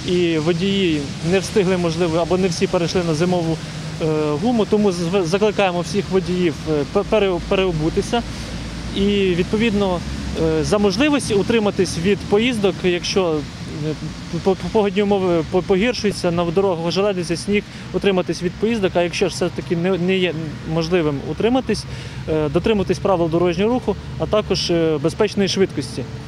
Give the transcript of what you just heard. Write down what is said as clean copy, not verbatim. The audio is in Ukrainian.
і водії не встигли, можливо, або не всі перейшли на зимову гуму, тому закликаємо всіх водіїв переобутися і, відповідно, за можливості утриматись від поїздок, якщо погодні умови погіршуються, на дорогах ожеледиться сніг, утриматись від поїздок, а якщо ж все-таки не є можливим утриматись, дотримуватись правил дорожнього руху, а також безпечної швидкості.